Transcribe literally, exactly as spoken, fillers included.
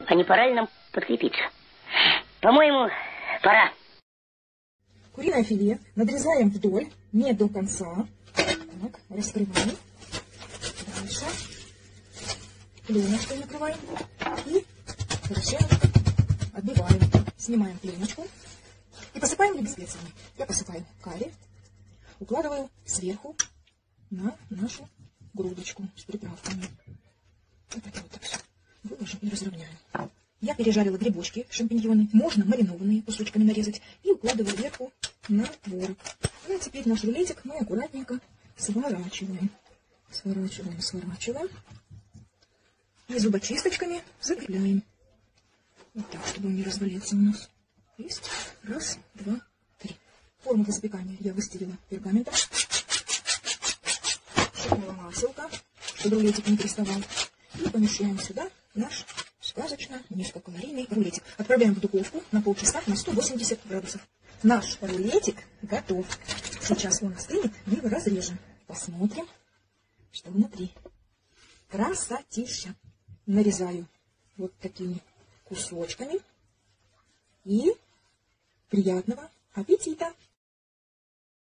А не пора ли нам подкрепиться? По-моему, пора. Куриное филе надрезаем вдоль, не до конца. Так, раскрываем. Дальше. Пленочкой накрываем. И хорошенько отбиваем. Снимаем пленочку. И посыпаем любыми специями. Я посыпаю карри. Укладываю сверху на нашу грудочку с приправками. Вот это вот так все. Выложим и разровняем. Я пережарила грибочки, шампиньоны. Можно маринованные кусочками нарезать. И укладываю вверху на творог. Ну и теперь наш рулетик мы аккуратненько сворачиваем. Сворачиваем, сворачиваем. И зубочисточками закрепляем. Вот так, чтобы он не развалился у нас. Есть. Раз, два, три. Форму для запекания я выстелила пергаментом. Щипнула маселка, чтобы рулетик не приставал. И помещаем сюда наш сказочно низкокалорийный рулетик. Отправляем в духовку на полчаса на сто восемьдесят градусов. Наш рулетик готов. Сейчас он остынет, мы его разрежем. Посмотрим, что внутри. Красотища. Нарезаю вот такими кусочками. И приятного аппетита!